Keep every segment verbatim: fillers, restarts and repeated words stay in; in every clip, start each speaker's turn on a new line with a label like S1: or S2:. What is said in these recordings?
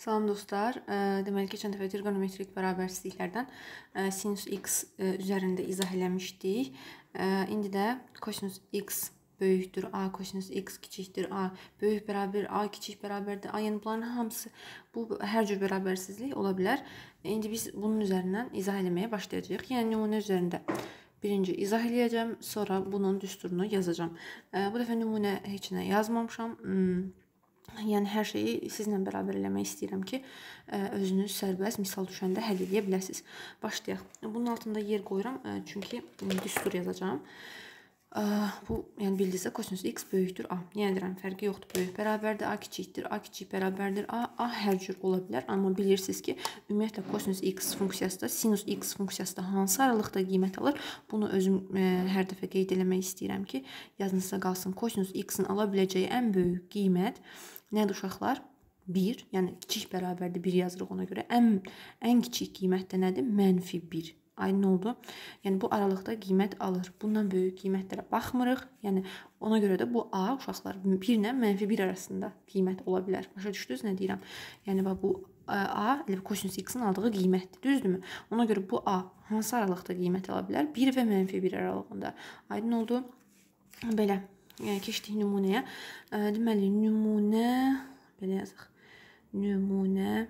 S1: Salam dostlar. Deməli, keçən dəfə trigonometrik bərabərsizliklərdən sinus x üzərində izah eləmişdik. İndi də kosinus x böyükdür a, kosinus x kiçikdir a, böyük bərabər a, kiçik bərabərdir a. Yəni bunların hamısı bu hər cür bərabərsizlik ola bilər. İndi biz bunun üzərindən izah eləməyə başlayacağıq. Yəni nümunə üzərində birinci izah eləyəcəm, sonra bunun düsturunu yazacağım. Bu dəfə nümunə heç nə yazmamışam. Yəni hər şeyi sizlə bərabər eləmək istəyirəm ki, özünüz sərbəst misal düşəndə həll edə biləsiniz. Başlayaq. Bunun altında yer qoyuram, çünki düstur yazacağam. Bu, yəni bildinizsə kosinus x böyükdür a. Yəni deyirəm, fərqi yoxdur, böyük bərabərdir, a kiçikdir, a kiçik bərabərdir, a, a hər cür ola bilər. Amma bilirsiniz ki, ümumiyyətlə kosinus x funksiyası da, sinus x funksiyası da hansı aralıqda qiymət alır? Bunu özüm ə, hər dəfə qeyd eləmək istəyirəm ki, yazınızda qalsın. Kosinus x-in ala biləcəyi ən böyük qiymət nədir uşaqlar? bir, yəni kiçik bərabərdir, bir yazırıq ona görə. Ən, ən kiçik qiymət də nədir? Mənfi bir. Aydın oldu. Yəni bu aralıqda qiymət alır. Bundan böyük qiymətlərə baxmırıq. Yəni ona görə də bu a uşaqlar bir ilə mənfi bir arasında qiymət ola bilər. Başa düşdünüz nə deyirəm? Yəni bu a elə kosinus x-in aldığı qiymətdir. Düzdürmü? Ona görə bu a hansı aralıqda qiymət ala bilər? bir və mənfi bir aralığında. Aydın oldu. Belə. Yəni keçdik nümunəyə. Deməli nümunə belə yazaq. Nümunə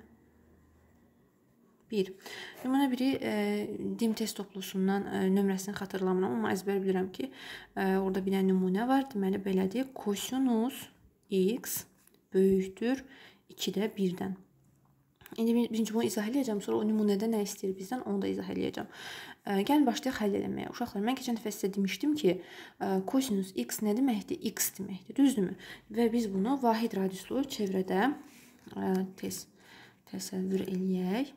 S1: bir. Nümunə biri e, dim test toplusundan e, nömrəsini xatırlamıram, amma əzbər bilirəm ki, e, orada bir nümunə var. Deməli, belədir. Kosinus x böyükdür ikidə birdən. İndi birinci bunu izah eləyəcəm, sonra o nümunədə nə istəyir bizdən, onu da izah eləyəcəm. E, gəlin başlayaq həll eləməyə. Uşaqlar, mən keçən dəfə sizə demişdim ki, e, kosinus x nə deməkdir? X deməkdir, düzdürmü? Və biz bunu vahid radiuslu çevrədə e, tez təsəvvür eləyək.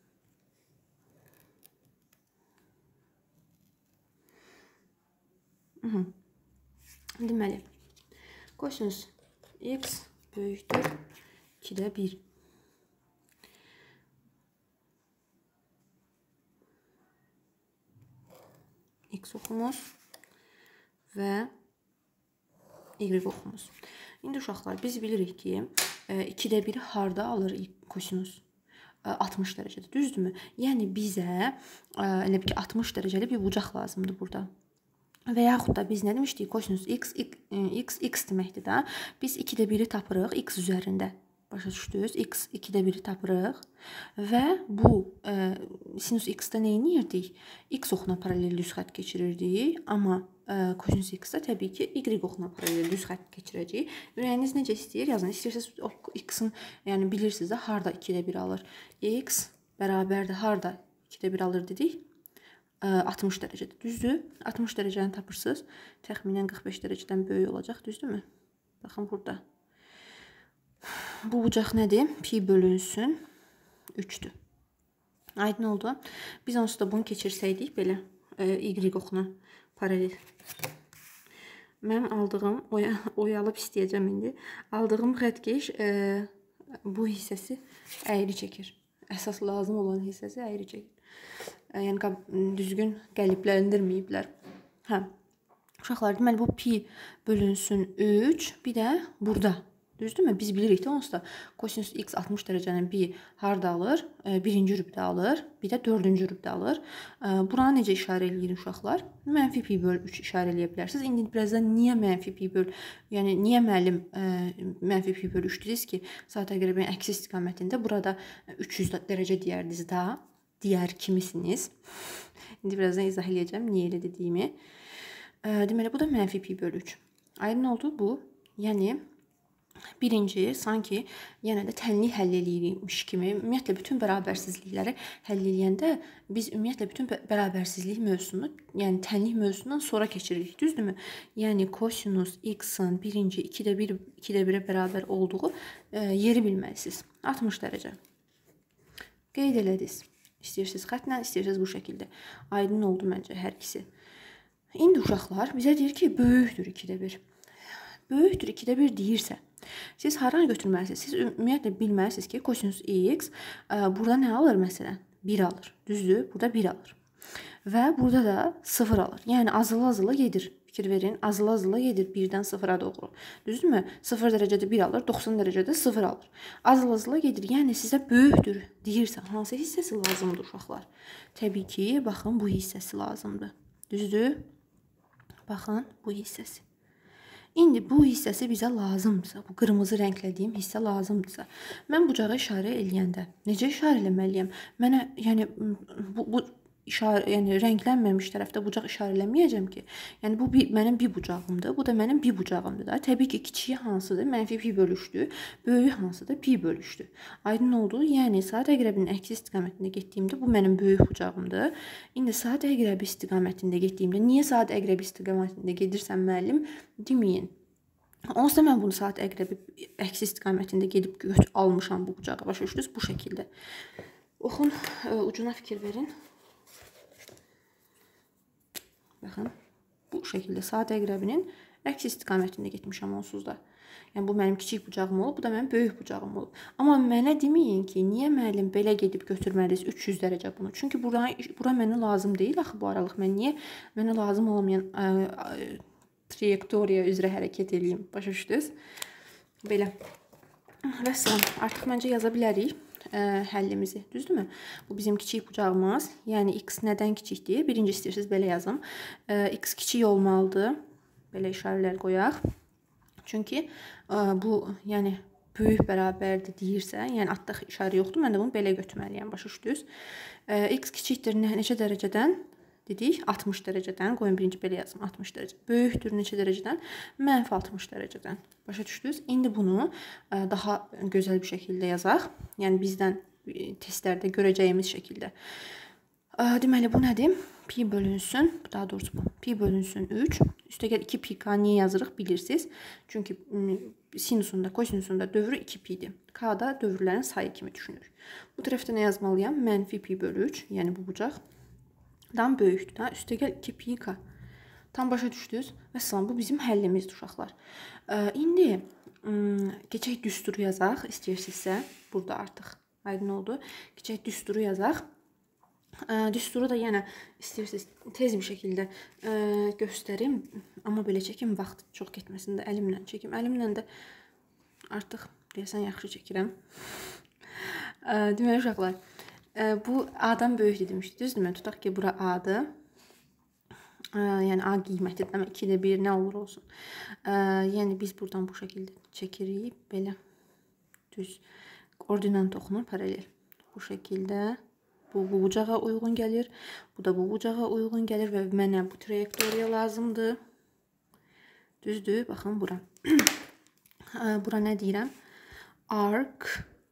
S1: Hı. Deməli, kosinus x böyükdür ikidə bir. X oxumuz və y oxumuz. İndi uşaqlar, biz bilirik ki, ikidə biri harda alır kosinus? altmış dərəcədə, düzdürmü? Yəni bizə elə bir ki, altmış dərəcəli bir bucaq lazımdır burada. Və yaxud da biz nə demişdik? Kosinus x, x, x deməkdir də. Biz ikidə biri tapırıq x üzərində. Başa düşdünüz? X ikidə biri tapırıq. Və bu e, sinus x-də nə edirdik? X oxuna paralel düz xətt keçirirdik. Amma e, kosinus x-də təbii ki, y oxuna paralel düz xətt keçirəcəyik. Ürəyiniz necə istəyir? Yazın. İstəyirsiniz x-in, yəni bilirsiniz də harda ikidə bir alır. X bərabərdir harda ikidə bir alır dedik? altmış dərəcədir. Düzdür? altmış dərəcəni tapırsınız. Təxminən qırx beş dərəcədən böyük olacaq. Düzdürmü? Baxın burada. Bu bucaq nədir? Pi bölünsün üçdür. Aydın oldu. Biz onsuz da bunu keçirsəydik belə y oxuna paralel. Mənim aldığım, oya, oyalıb istəyəcəm indi. Aldığım xəttkeş e, bu hissəsi əyri çəkir. Əsas lazım olan hissəsi əyri çəkir. Yəni düzgün qəliblərindirməyiblər. Hə. Uşaqlar, deməli bu pi bölünsün üç, bir də burada. Düzdürmü? Biz bilirik də onsuz da kosinus x altmış dərəcənin bir harda alır? Birinci rübdə alır, bir də dördüncü rübdə alır. Buna necə işarə eləyir uşaqlar? Mənfi pi böl üç işarə eləyə bilərsiniz. İndi birazdan niyə mənfi pi böl, yəni niyə müəllim mənfi pi böl üç dediniz ki, saat əqrəbin əksi istiqamətində burada üç yüz dərəcə deyərdiniz də. Digər kimisiniz. İndi birazdan izah eləyəcəm niyə elə dediyimi. Deməli, bu da mənfi pi bölü üç. Aydın oldu bu. Yəni, birinci, sanki yenə də tənlik həll eləyirmiş kimi, ümumiyyətlə, bütün bərabərsizlikləri həll eləyəndə biz ümumiyyətlə, bütün bərabərsizlik mövzusunu, yəni tənlik mövzusundan sonra keçiririk, düzdürmü? Yəni, kosinus x-in birinci ikidə bir, ikidə birə bərabər olduğu e, yeri bilməlisiniz. altmış dərəcə. Qeyd elədiniz. İstəyirsiniz xətlə, istəyirsiniz bu şəkildə. Aydın oldu məncə hər ikisi. İndi uşaqlar bizə deyir ki, böyükdür ikidə bir. Böyükdür ikidə bir deyirsə, siz haranı götürməlisiniz? Siz ümumiyyətlə bilməlisiniz ki, kosinus x burada nə alır məsələn? bir alır. Düzdür? Burada bir alır. Və burada da sıfır alır. Yəni azılı-azılı gedir. fikir verin. Azıla-azıla gedir birdən sıfıra doğru. Düzdürmü? sıfır dərəcədə bir alır, doxsan dərəcədə sıfır alır. Azıla-azıla gedir. Yəni sizə böyükdür deyirsə, hansı hissəsi lazımdır uşaqlar? Təbii ki, baxın bu hissəsi lazımdır. Düzdür? Baxın bu hissəsi. İndi bu hissəsi bizə lazımdırsa, bu qırmızı rənglədiyim hissə lazımdırsa, mən bucağa işarə eləyəndə necə işarə eləməliyəm? Mənə, yəni bu, bu işarə, yəni rənglənməmiş tərəfdə bucaq işarə eləməyəcəm ki. Yəni bu bir, mənim bir bucağımdır, bu da mənim bir bucağımdır da. Təbii ki, kiçiyi hansıdır? Mənfi pi bölü üçdür. Böyüyü hansıdır? Pi bölü üçdür. Aydın oldu? Yəni saat əqrəbinin əksi istiqamətində getdiyimdə bu mənim böyük bucağımdır. İndi saat əqrəbi istiqamətində getdiyimdə, niyə saat əqrəbi istiqamətində gedirsən müəllim? Deməyin. Onsuz da mən bunu saat əqrəbi əksi istiqamətində gedib götür almışam bu bucağı. Başa düşdünüz? Bu şəkildə. Oxun, ucuna fikir verin. Baxın, bu şəkildə saat əqrəbinin əksi istiqamətində getmişəm onsuz da. Yəni bu mənim kiçik bucağım olub, bu da mənim böyük bucağım olub. Amma mənə deməyin ki, niyə müəllim belə gedib götürməliyik üç yüz dərəcə bunu? Çünki bura, bura mənə lazım deyil axı bu aralıq. Mən niyə mənə lazım olmayan ə, ə, trayektoriya üzrə hərəkət edeyim. Başa düşdünüz? Belə. Və salam. Artıq məncə yaza bilərik ə, həllimizi. Düzdürmü? Bu bizim kiçik bucağımız. Yəni x nədən kiçikdir? Birinci istəyirsiniz belə yazım. Ə, x kiçik olmalıdır. Belə işarələr qoyaq. Çünki ə, bu, yəni böyük bərabərdir deyirsə, yəni altdakı işarə yoxdur. Mən də bunu belə götürməliyəm. Başa düşdünüz? Ə, x kiçikdir neçə dərəcədən? Dedik, altmış dərəcədən, qoyun birinci belə yazım, altmış dərəcə. Böyükdür neçə dərəcədən? Mənfi altmış dərəcədən. Başa düşdünüz? İndi bunu daha gözəl bir şəkildə yazaq. Yəni bizdən testlərdə görəcəyimiz şəkildə. Deməli, bu nədir? Pi bölünsün, daha doğrusu bu. Pi bölünsün üç. Üstəgəl iki pi k niyə yazırıq bilirsiniz. Çünki sinusunda, kosinusunda dövrü iki pi'dir. K-da dövrlərin sayı kimi düşünür. Bu tərəfdə nə yazmalıyam? Mənfi pi bölü üç, yəni bu bucaq. Dan böyükdür da. Üstəgəl iki pi k. Tam başa düşdünüz? Və salam, bu bizim həllimizdir uşaqlar. Ə, indi keçək düsturu yazaq, istəyirsinizsə. Burada artıq aydın oldu. Keçək düsturu yazaq. Ə, düsturu da yenə istəyirsiniz tez bir şəkildə ə, göstərim. Amma belə çəkim, vaxt çox getməsin də əlimlə çəkim. Əlimlə də artıq deyəsən yaxşı çəkirəm. Ə, deməli uşaqlar. Bu A-dan böyükdür demişdik, düzdürmü? Tutaq ki, bura A-dır. Yəni A qiymətidir, amma ikidə bir nə olur olsun. Yəni biz buradan bu şəkildə çəkirik, belə düz ordinal toxunur, paralel. Bu şəkildə bu, bu bucağa uyğun gəlir, bu da bu bucağa uyğun gəlir və mənə bu trayektoriya lazımdır. Düzdür, baxın bura. Bura nə deyirəm? Arc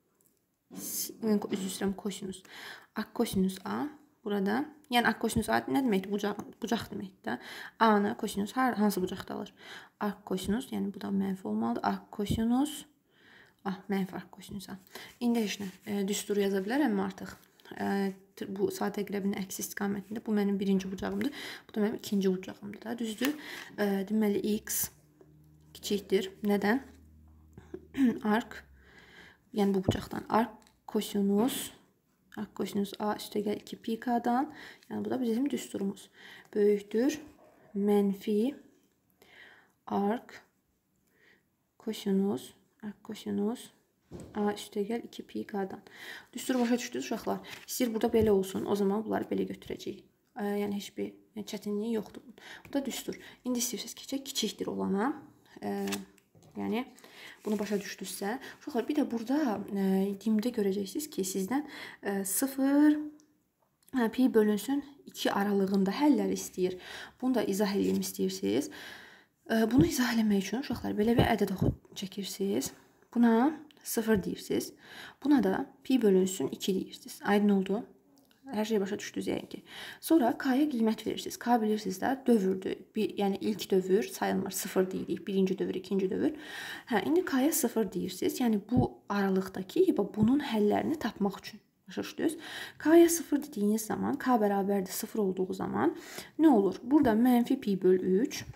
S1: üzr istəyirəm, kosinus. Arc kosinus A burada. Yəni arc kosinus A nə deməkdir? Bucaq, bucaq deməkdir. A-nı kosinus hansı bucaqda alır? Arc kosinus, yəni bu da mənfi olmalıdır. Arc kosinus A, mənfi arc kosinus A. İndi heç nə, düsturu yaza bilərəmmi artıq? Bu saat əqrəbinin əksi istiqamətində. Bu mənim birinci bucağımdır. Bu da mənim ikinci bucağımdır da. Düzdür? Deməli x kiçikdir. Nədən? Arc, yəni bu bucaqdan. Arc kosinus, arc kosinus A üstəgəl iki pi k-dan. Yəni bu da bizim düsturumuz. Böyükdür. Mənfi arc kosinus, arc kosinus A üstəgəl iki pi k-dan. Düsturu başa düşdünüz uşaqlar. İstəyir burada belə olsun. O zaman bunları belə götürəcəyik. Yəni heç bir çətinliyi yoxdur. Bu da düstur. İndi istəyirsiniz keçək kiçikdir olana. Yəni bunu başa düşdünüzsə, uşaqlar bir də burada e, dimdə görəcəksiniz ki, sizdən e, sıfır pi bölünsün iki aralığında həllər istəyir. Bunu da izah edeyim istəyirsiniz. E, bunu izah eləmək üçün uşaqlar belə bir ədəd oxu çəkirsiniz. Buna sıfır deyirsiniz. Buna da pi bölünsün iki deyirsiniz. Aydın oldu? Hər şey başa düşdünüz yəni ki. Sonra k-ya qiymət verirsiniz. K bilirsiniz də dövrdür. Bir, yəni ilk dövr sayılmır. sıfır deyirik. Birinci dövr, ikinci dövr. Hə, indi k-ya sıfır deyirsiniz. Yəni bu aralıqdakı bunun həllərini tapmaq üçün. Başa düşdünüz? K-ya sıfır dediyiniz zaman, k bərabərdir sıfır olduğu zaman nə olur? Burada mənfi pi bölü üç.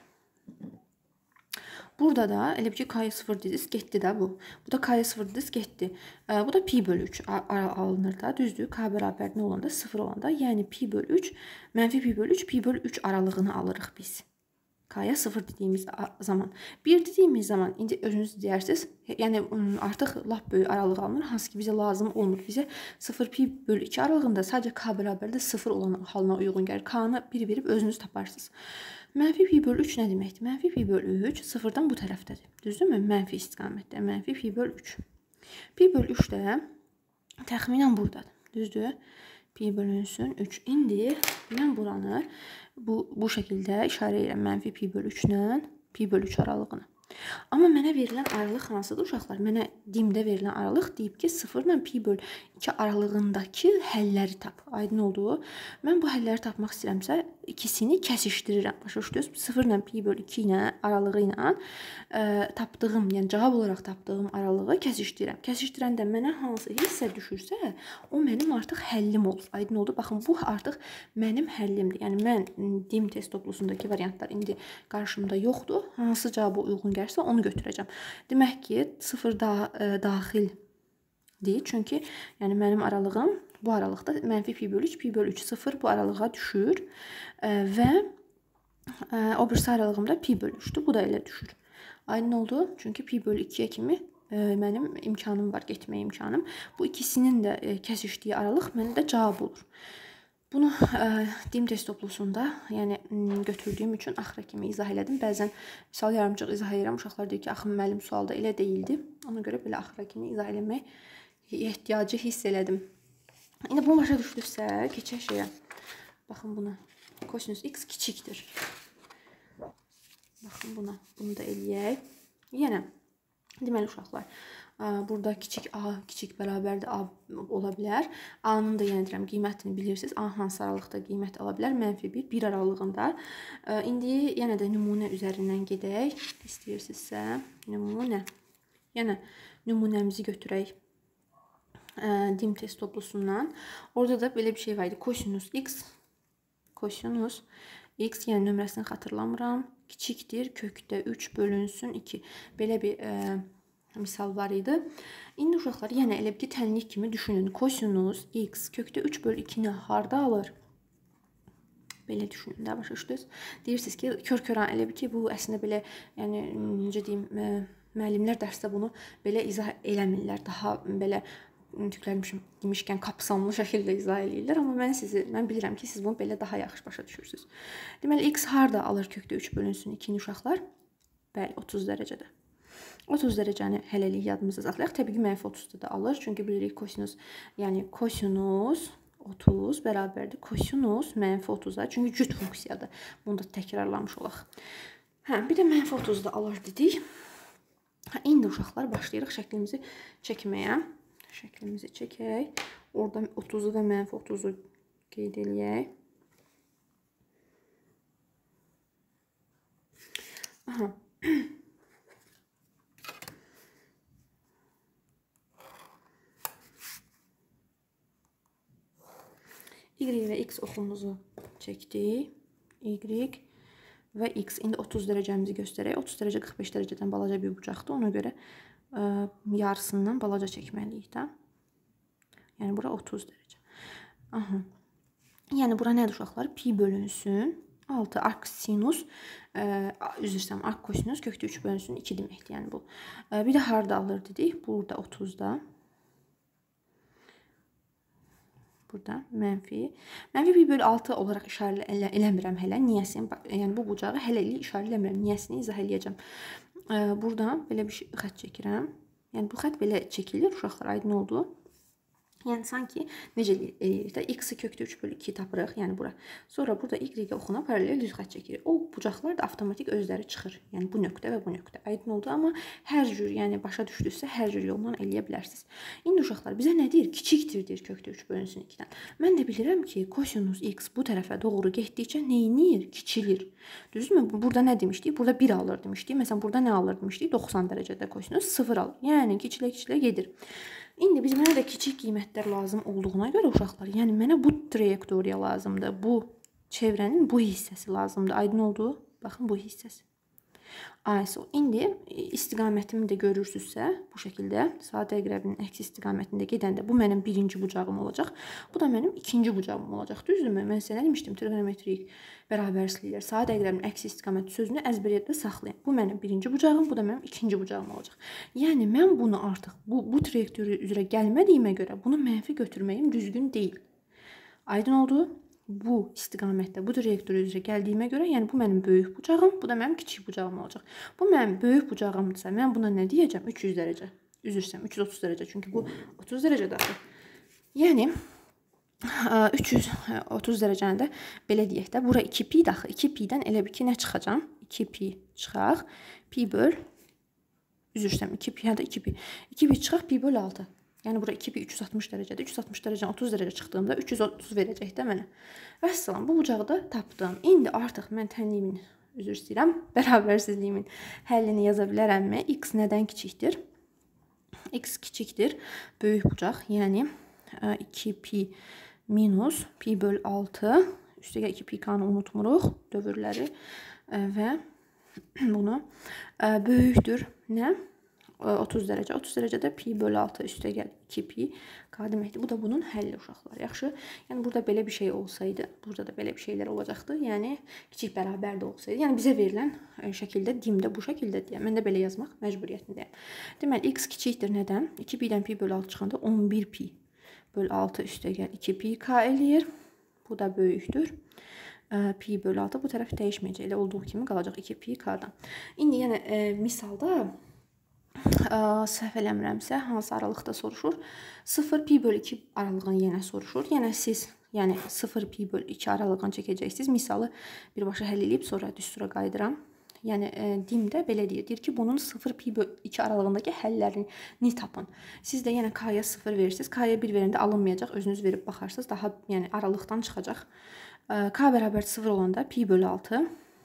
S1: Burada da elə bir ki k-ya sıfır dediniz, getdi də bu. Bu da k-ya sıfır dediniz, getdi. Bu da pi bölü üç alınır da, düzdür. K bərabər nə olanda? sıfır olanda. Yəni pi bölü üç, mənfi pi bölü üç, pi bölü üç aralığını alırıq biz. K-ya sıfır dediyimiz zaman. bir dediyimiz zaman indi özünüz deyərsiniz. Yəni artıq lap böyük aralıq alınır. Hansı ki bizə lazım olmur. Bizə sıfır pi bölü iki aralığında sadəcə k bərabərdə sıfır olan halına uyğun gəlir. K-nı bir verib özünüz taparsınız. Mənfi pi bölü üç nə deməkdir? Mənfi pi bölü üç sıfırdan bu tərəfdədir. Düzdürmü? Mənfi istiqamətdə. Mənfi pi bölü üç. Pi bölü üç də təxminən buradadır. Düzdür? Pi bölünsün üç. İndi mən buranı bu, bu şəkildə işarə edirəm. Mənfi pi bölü üç ilə pi bölü üç aralığını. Amma mənə verilən aralıq hansıdır uşaqlar? Mənə dimdə verilən aralıq deyib ki, sıfır ilə pi bölü iki aralığındakı həlləri tap. Aydın oldu. Mən bu həlləri tapmaq istəyirəmsə, ikisini kəsişdirirəm. Başa düşdünüz? sıfır ilə pi bölü iki ilə aralığı ilə ə, tapdığım, yəni cavab olaraq tapdığım aralığı kəsişdirirəm. Kəsişdirəndə mənə hansı hissə düşürsə, o mənim artıq həllim olur. Aydın oldu. Baxın, bu artıq mənim həllimdir. Yəni mən dim test toplusundakı variantlar indi qarşımda yoxdur. Hansı cavaba uyğun gəlirsə onu götürəcəm. Demək ki, sıfır da, ə, daxil deyil. Çünki yəni mənim aralığım bu aralıqda mənfi pi bölü üç, pi bölü üç sıfır bu aralığa düşür ə, və ə, o birisi aralığımda pi bölü üçdür. Bu da elə düşür. Aydın oldu. Çünki pi bölü ikiyə kimi ə, mənim imkanım var, getmə imkanım. Bu ikisinin də ə, kəsişdiyi aralıq məndə də cavab olur. Bunu ə, dim test toplusunda yəni götürdüyüm üçün axıra kimi izah elədim. Bəzən misal yarımçıq izah edirəm. Uşaqlar deyir ki, axı müəllim sualda elə deyildi. Ona görə belə axıra kimi izah eləmək ehtiyacı hiss elədim. İndi bunu başa düşdüksə, keçək şeyə. Baxın buna. Kosinüs x kiçikdir. Baxın buna. Bunu da eləyək. Yenə deməli uşaqlar, burada kiçik a, kiçik bərabərdir a ola bilər. A-nın da yenə deyirəm, qiymətini bilirsiniz. A hansı aralıqda qiymət ala bilər? Mənfi bir, bir aralığında. İndi yenə də nümunə üzərindən gedək. İstəyirsinizsə, nümunə. Yenə nümunəmizi götürək dim test toplusundan. Orada da belə bir şey var idi. Kosinus x, kosinus x, yəni nömrəsini xatırlamıram. Kiçikdir, kökdə üç bölünsün iki. Belə bir ə, misal var idi. İndi uşaqlar yenə elə bir tənlik kimi düşünün. Kosinus x kökdə üç bölü ikini harda alır? Belə düşünün də, başa düşdünüz. Deyirsiniz ki, kör-köran elə bir ki, bu əslində belə, yəni necə deyim, müəllimlər dərsdə bunu belə izah eləmirlər. Daha belə tüklərmişim demişkən kapsamlı şəkildə izah eləyirlər. Amma mən sizi, mən bilirəm ki, siz bunu belə daha yaxşı başa düşürsünüz. Deməli, x harda alır kökdə üç bölünsün ikini uşaqlar? Bəli, otuz dərəcədə. otuz dərəcəni hələlik yadımızda saxlayaq. Təbii ki, mənfi otuzda da alır. Çünki bilirik kosinus, yəni kosinus otuz bərabərdir kosinus mənfi otuza. Çünki cüt funksiyadır. Bunu da təkrarlamış olaq. Hə, bir də mənfi otuzda alır dedik. Hə, indi uşaqlar başlayırıq şəklimizi çəkməyə. Şəklimizi çəkək. Orada otuzu və mənfi otuzu qeyd eləyək. Aha. Y və x oxumuzu çəkdik. Y və x. İndi otuz dərəcəmizi göstərək. otuz dərəcə qırx beş dərəcədən balaca bir bucaqdır. Ona görə ə, yarısından balaca çəkməliyik də. Yəni bura otuz dərəcə. Aha. Yəni bura nədir uşaqlar? Pi bölünsün altı arc sinus, ə, üzr istəyirəm, arc kosinus kökdə üç bölünsün iki deməkdir. Yəni bu. Ə, bir də harda alır dedik? Burada otuzda. Burada mənfi. Mənfi pi bölü altı olaraq işarə elə, eləmirəm hələ. Niyəsini, yəni bu bucağı hələlik işarə eləmirəm. Niyəsini izah eləyəcəm. Burada belə bir xət çəkirəm. Yəni bu xət belə çəkilir. Uşaqlar aydın oldu. Yəni sanki necə eləyirik də x-i kökdə üç bölü iki tapırıq. Yəni bura. Sonra burada y-ə oxuna paralel düz xət çəkirik. O bucaqlar da avtomatik özləri çıxır. Yəni bu nöqtə və bu nöqtə. Aydın oldu. Amma hər cür, yəni başa düşdünüzsə hər cür yolla eləyə bilərsiniz. İndi uşaqlar bizə nə deyir? Kiçikdir deyir kökdə üç bölünsün ikidən. Mən də bilirəm ki, kosinus x bu tərəfə doğru getdikcə neyinir? Kiçilir. Düzdürmü? Burada nə demişdik? Burada bir alır demişdik. Məsələn, burada nə alır demişdik? doxsan dərəcədə kosinus sıfır alır. Yəni kiçilə-kiçilə gedir. İndi biz mənə də kiçik qiymətlər lazım olduğuna görə uşaqlar, yəni mənə bu trayektoriya lazımdır. Bu çevrənin bu hissəsi lazımdır. Aydın oldu? Baxın bu hissəsi. ISO. İndi istiqamətimi də görürsünüzsə, bu şəkildə saat əqrəbinin əks istiqamətində gedəndə bu mənim birinci bucağım olacaq. Bu da mənim ikinci bucağım olacaq. Düzdürmü? Mən sizə nə demişdim? Trigonometrik bərabərsizliklər, saat əqrəbinin əks istiqaməti sözünü əzbərdə saxlayın. Bu mənim birinci bucağım, bu da mənim ikinci bucağım olacaq. Yəni mən bunu artıq bu bu trayektoriya üzrə gəlmədiyimə görə bunu mənfi götürməyim düzgün deyil. Aydın oldu? Bu istiqamətdə, bu trayektoriya üzrə gəldiyimə görə, yəni bu mənim böyük bucağım, bu da mənim kiçik bucağım olacaq. Bu mənim böyük bucağımdırsa, mən buna nə deyəcəm? üç yüz dərəcə. Üzürsəm, üç yüz otuz dərəcə. Çünki bu otuz dərəcədir. Yəni üç yüz otuz dərəcəni də belə deyək də, bura iki pi daxı. iki pidən elə bir ki, nə çıxacam? iki pi çıxaq. Pi böl, üzürsəm, iki pi, ya da iki pi. iki pi çıxaq, pi böl altı. Yəni bura iki pi üç yüz altmış dərəcədir. üç yüz altmış dərəcədən otuz dərəcə çıxdığımda üç yüz otuz verəcək də mənə. Vəssalam, bu bucağı da tapdım. İndi artıq mən tənliyimin, üzr istəyirəm, bərabərsizliyimin həllini yaza bilərəmmi? X nədən kiçikdir? X kiçikdir. Böyük bucaq, yəni iki pi minus pi böl altı. Üstəgə iki pi kanı unutmuruq, dövrləri və bunu böyükdür. Nə? otuz dərəcə. otuz dərəcədə pi böl altı üstə gəl iki pi k deməkdir. Bu da bunun həlli uşaqlar. Yaxşı. Yəni burada belə bir şey olsaydı, burada da belə bir şeylər olacaqdı. Yəni kiçik bərabər də olsaydı. Yəni bizə verilən şəkildə dimdə bu şəkildədir. Mən də belə yazmaq məcburiyyətindəyəm. Deməli x kiçikdir nədən? iki pidən pi böl altı çıxanda on bir pi böl altı üstə gəl iki pi k eləyir. Bu da böyükdür. Pi böl altı bu tərəf dəyişməyəcək. Elə olduğu kimi qalacaq iki pi k-dan. İndi yəni e, misalda səhv eləmirəmsə, hansı aralıqda soruşur? sıfır pi böl iki aralığını yenə soruşur. Yəni siz yəni sıfır pi böl iki aralığını çəkəcəksiniz. Misalı birbaşa həll edib sonra düstura qayıdıram. Yəni e, dimdə belə deyir. Deyir ki, bunun sıfır pi böl iki aralığındakı həllərini tapın. Siz də yenə k-ya sıfır verirsiniz. k-ya bir verəndə alınmayacaq. Özünüz verib baxarsınız. Daha yəni aralıqdan çıxacaq. E, k bərabər sıfır olanda pi böl altı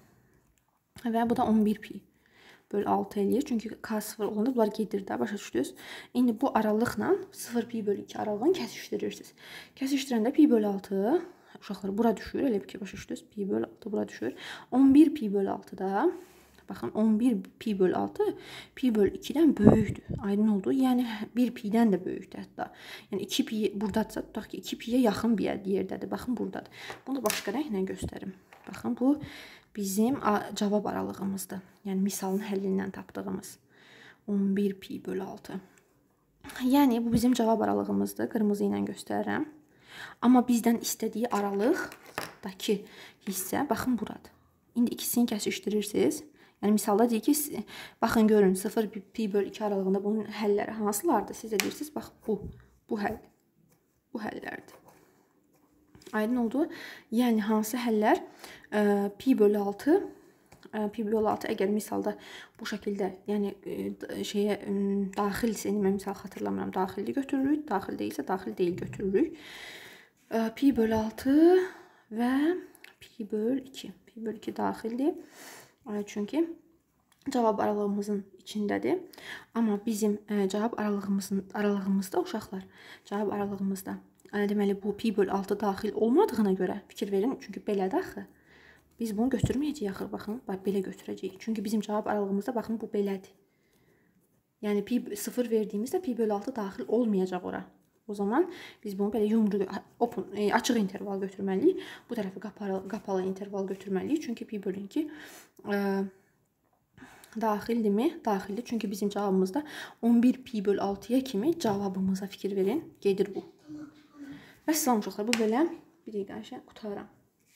S1: və bu da on bir pi böl altı eləyir. Çünki k sıfır olanda bunlar gedir də, başa düşdünüz. İndi bu aralıqla sıfır pi böl iki aralığını kəsişdirirsiniz. Kəsişdirəndə pi böl altı, uşaqlar bura düşür, elə bir ki, başa düşdünüz. Pi böl altı bura düşür. on bir pi böl altı da, baxın, on bir pi böl altı pi böl ikidən böyükdür. Aydın oldu. Yəni bir pidən də böyükdür hətta. Yəni iki pi buradadsa, tutaq ki, iki piyə yaxın bir yerdədir. Baxın, buradadır. Bunu da başqa rənglə göstərim. Baxın, bu bizim cavab aralığımızdır. Yəni misalın həllindən tapdığımız on bir pi böl altı. Yəni bu bizim cavab aralığımızdır. Qırmızı ilə göstərirəm. Amma bizdən istədiyi aralıqdakı hissə baxın buradır. İndi ikisini kəsişdirirsiniz. Yəni misalda deyir ki, baxın görün sıfır pi böl iki aralığında bunun həlləri hansılardır? Siz də deyirsiniz, bax bu, bu həll, bu həllərdir. Aydın oldu. Yəni hansı həllər? E, pi böl altı, e, pi böl altı əgər misalda bu şəkildə, yəni e, şeyə e, daxilsə, indi mən misal xatırlamıram, daxilli götürürük, daxil deyilsə daxil deyil götürürük. E, pi böl altı və pi böl iki. Pi böl iki daxildir. E, çünki cavab aralığımızın içindədir. Amma bizim e, cavab aralığımızın aralığımızda uşaqlar, cavab aralığımızda deməli bu pi böl altı daxil olmadığına görə fikir verin. Çünki belədir axı. Biz bunu götürməyəcəyik axı. Baxın, bax belə götürəcəyik. Çünki bizim cavab aralığımızda baxın bu belədir. Yəni pi sıfır verdiyimizdə pi böl altı daxil olmayacaq ora. O zaman biz bunu belə yumru open e, açıq interval götürməliyik. Bu tərəfi qapalı, qapalı interval götürməliyik. Çünki pi böl iki e, daxildirmi? Daxildir. Çünki bizim cavabımızda on bir pi böl altıya kimi cavabımıza fikir verin. Gedir bu. Vəssalam uşaqlar, bu belə. Bir dəqiqə şey qutaram.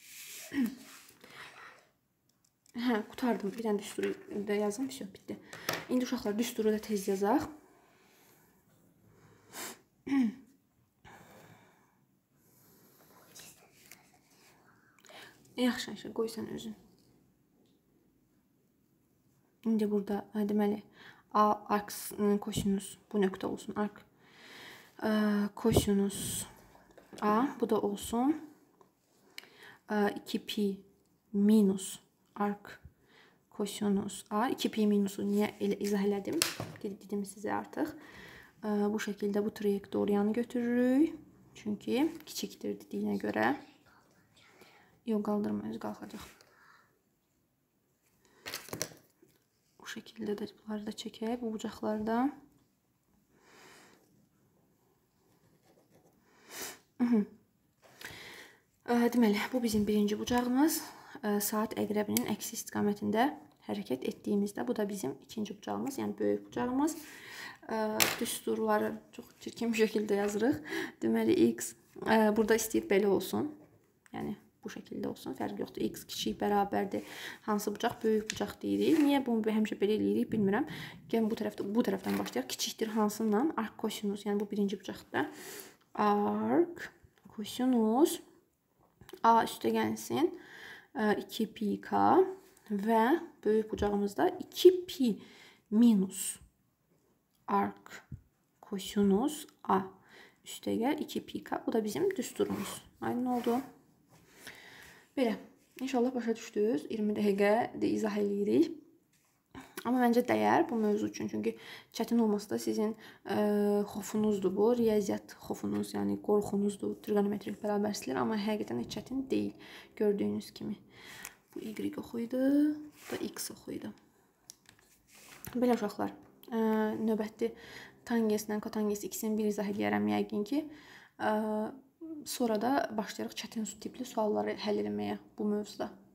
S1: Hə, qutardım. Bir dənə düsturu da yazdım, все, bitdi. İndi uşaqlar düsturu da tez yazaq. Yaxşı, yaxşı, qoy sən özün. İndi burada deməli A arc kosinus bu nöqtə olsun. Arc kosinus A, bu da olsun iki pi minus arc kosinus A. iki pi minusu niyə elə izah elədim? Dedim sizə artıq. Bu şəkildə bu trayektoriyanı götürürük. Çünki kiçikdir dediyinə görə. Yox, qaldırma, öz qalxacaq. Bu şəkildə də bunları da çəkək, bu bucaqlarda. Deməli, bu bizim birinci bucağımız. Saat əqrəbinin əksi istiqamətində hərəkət etdiyimizdə, bu da bizim ikinci bucağımız, yəni böyük bucağımız. Düsturları çox çirkin bir şəkildə yazırıq. Deməli, x burada istəyir belə olsun. Yəni, bu şəkildə olsun, fərq yoxdur. X kiçik bərabərdir. Hansı bucaq? Böyük bucaq deyirik. Niyə bunu həmişə belə eləyirik, bilmirəm. Gəlin, bu tərəfdə, bu tərəfdən başlayaq. Kiçikdir hansından? Arc kosinus, yəni bu birinci bucaqda. Arc kosinus A üstə gəlsin iki pi k və böyük bucağımızda iki pi minus arc kosinus A üstə gəl iki pi k. Bu da bizim düsturumuz. Aydın oldu. Belə. İnşallah başa düşdünüz. iyirmi dəqiqə də izah eləyirik. Amma məncə dəyər bu mövzu üçün. Çünki çətin olması da sizin ə, xofunuzdur bu. Riyaziyyat xofunuz, yəni qorxunuzdur. Trigonometrik bərabərsizlər. Amma həqiqətən heç çətin deyil. Gördüyünüz kimi. Bu y oxuydu. Bu da x oxuydu. Belə uşaqlar. Ə, növbəti tangeslə kotanges x-in bir izah edərəm yəqin ki. Ə, sonra da başlayarıq çətin tipli sualları həll etməyə bu mövzuda.